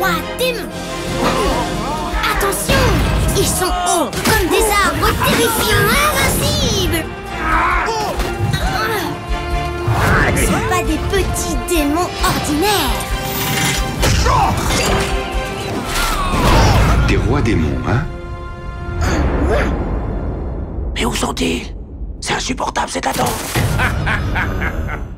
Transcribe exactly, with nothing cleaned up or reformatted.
rois démons. Attention, ils sont hauts comme des arbres terrifiants, invincibles. Ce sont pas des petits démons ordinaires. Des rois démons, hein? Mais où sont-ils? C'est insupportable cette attente.